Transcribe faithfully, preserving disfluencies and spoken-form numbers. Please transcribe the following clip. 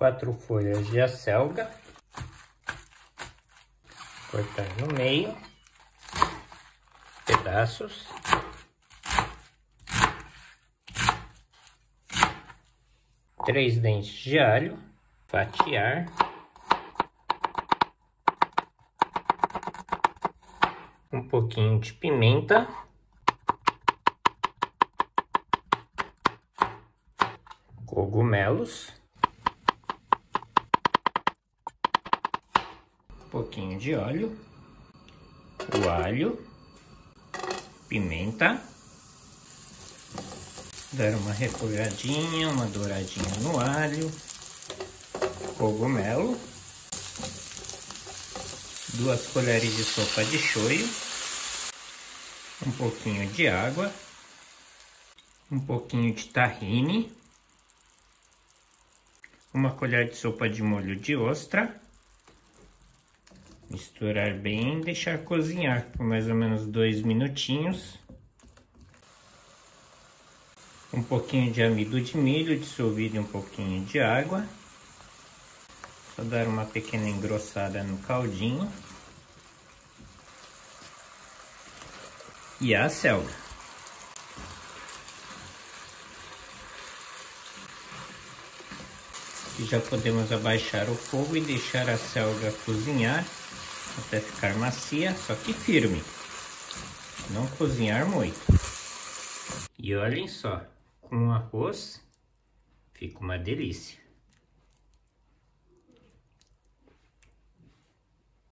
quatro folhas de acelga, cortar no meio, pedaços, três dentes de alho, fatiar, um pouquinho de pimenta, cogumelos, um pouquinho de óleo, o alho, pimenta, dar uma refogadinha, uma douradinha no alho, cogumelo, duas colheres de sopa de shoyu, um pouquinho de água, um pouquinho de tahine, uma colher de sopa de molho de ostra, misturar bem e deixar cozinhar por mais ou menos dois minutinhos. Um pouquinho de amido de milho dissolvido em um pouquinho de água. Só dar uma pequena engrossada no caldinho. E a acelga. E já podemos abaixar o fogo e deixar a acelga cozinhar até ficar macia, só que firme. Não cozinhar muito. E olhem só, com arroz fica uma delícia.